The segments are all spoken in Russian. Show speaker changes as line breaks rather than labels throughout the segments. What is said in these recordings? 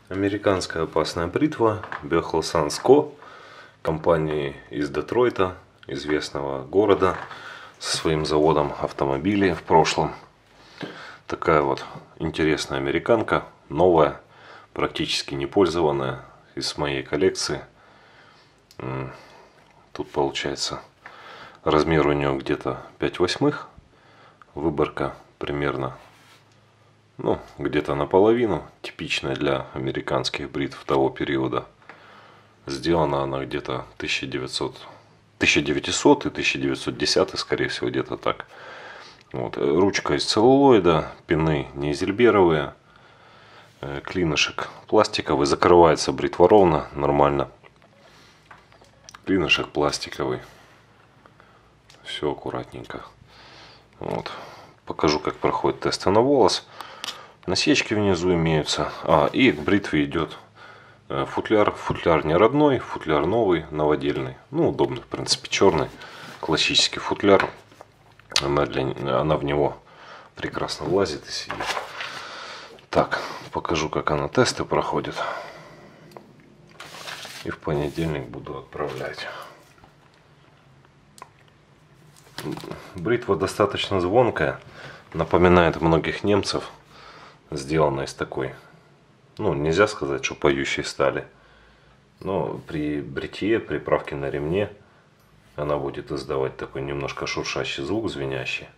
Американская опасная бритва Bechtel Sansko, компании из Детройта, известного города, со своим заводом автомобилей в прошлом. Такая вот интересная американка, новая, практически не пользованная, из моей коллекции. Тут получается размер у нее где-то 5/8, выборка примерно, ну, где-то наполовину, типичная для американских бритв того периода. Сделана она где-то 1900 и 1910, скорее всего, где-то так. Вот. Ручка из целлулоида, пины не изельберовые, клинышек пластиковый, закрывается бритва ровно, нормально. Клинышек пластиковый, все аккуратненько. Вот. Покажу, как проходит тесты на волос. Насечки внизу имеются. И к бритве идет футляр. Футляр не родной, футляр новый, новодельный. Ну, удобный, в принципе, черный. Классический футляр. Она в него прекрасно влазит и сидит. Так, покажу, как она тесты проходит. И в понедельник буду отправлять. Бритва достаточно звонкая. Напоминает многих немцев. Сделана из такой, ну, нельзя сказать, что поющей стали. Но при бритье, при правке на ремне, она будет издавать такой немножко шуршащий звук, звенящий.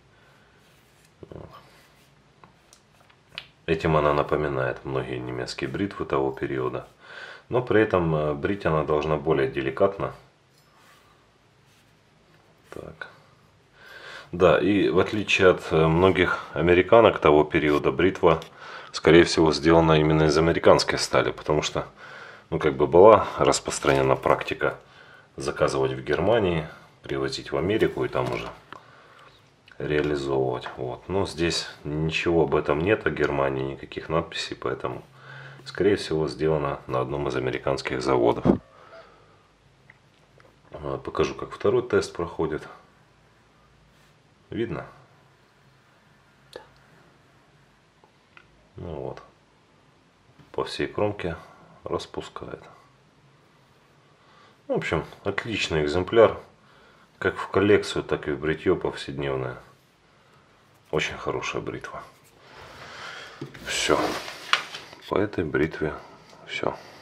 Этим она напоминает многие немецкие бритвы того периода. Но при этом брить она должна более деликатно. Так. Да, и в отличие от многих американок того периода, бритва, скорее всего, сделана именно из американской стали, потому что, ну, как бы была распространена практика заказывать в Германии, привозить в Америку и там уже реализовывать. Вот. Но здесь ничего об этом нет, о Германии, никаких надписей, поэтому, скорее всего, сделано на одном из американских заводов. Покажу, как второй тест проходит. Видно? Ну вот. По всей кромке распускает. В общем, отличный экземпляр. Как в коллекцию, так и в бритье повседневное. Очень хорошая бритва. Все. По этой бритве все.